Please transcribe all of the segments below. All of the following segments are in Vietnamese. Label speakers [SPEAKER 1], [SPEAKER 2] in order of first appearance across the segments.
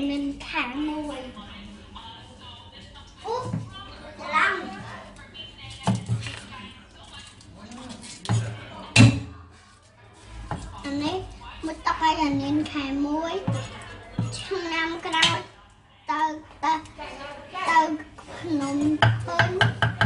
[SPEAKER 1] nên khá mùi úp lắm anh ấy một tóc hay là nên khá mùi trong năm cái đó ta nông hơn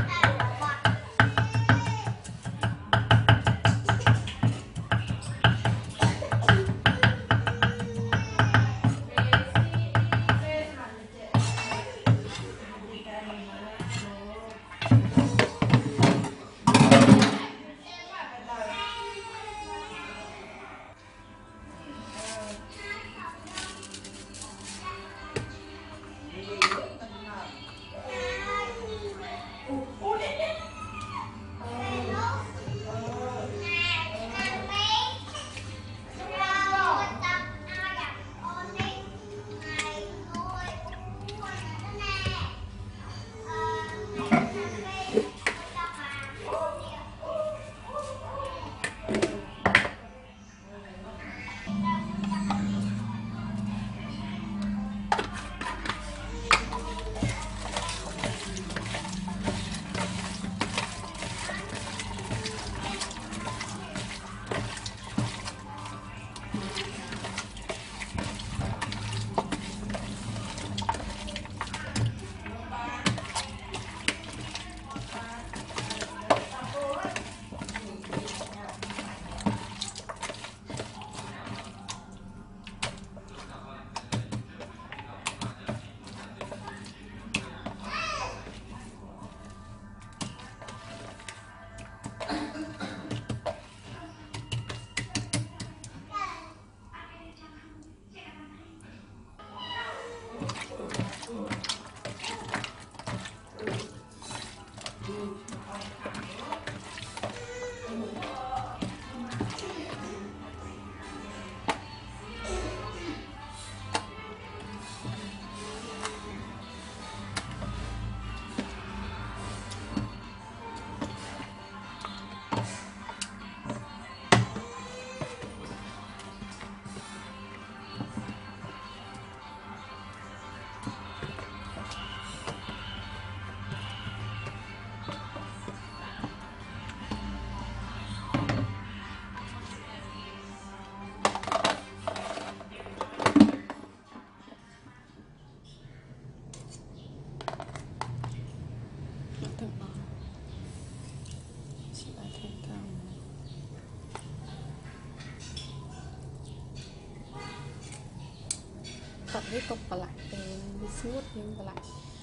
[SPEAKER 2] tập với cục và lại đi smooth nhưng và lại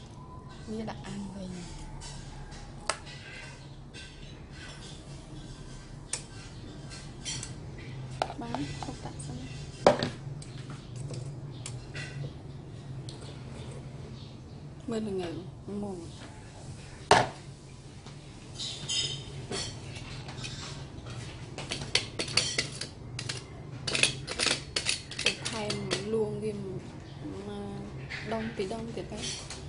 [SPEAKER 2] như đã ăn về bán không tại sao bên là nghề mồm thay luôn vì mà đông thì đấy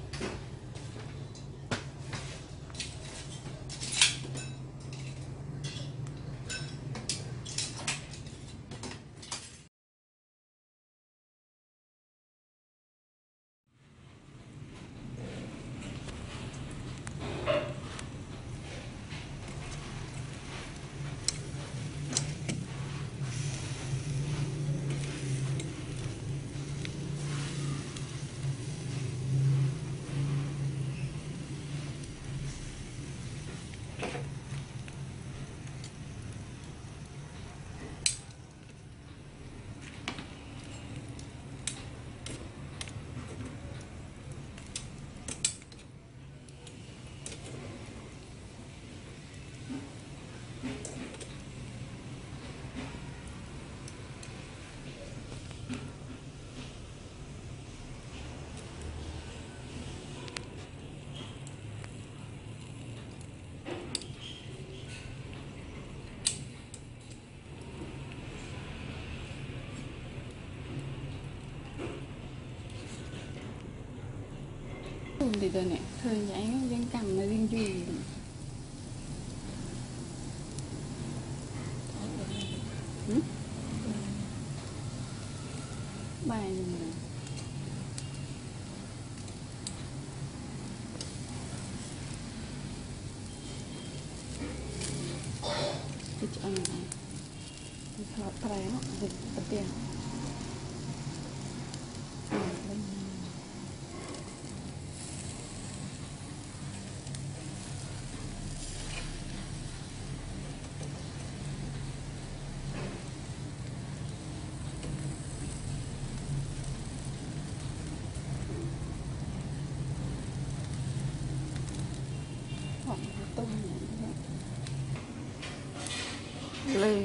[SPEAKER 2] thì tôi nè thời nhảy viên cầm là viên gì bài này ngọt trái nó dịch tận tiền tôm lê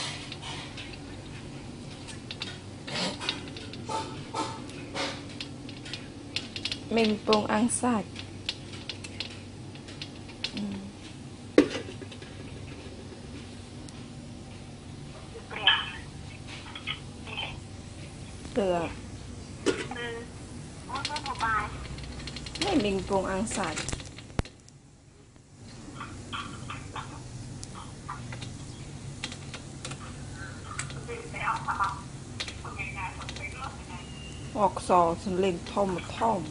[SPEAKER 2] mình bông ăn sạch được này mình bông ăn sạch hoặc sò sần lên thom một thom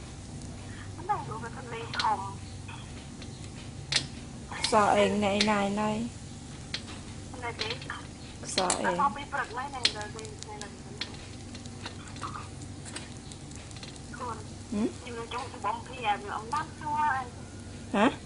[SPEAKER 2] sò em này này này sò em hả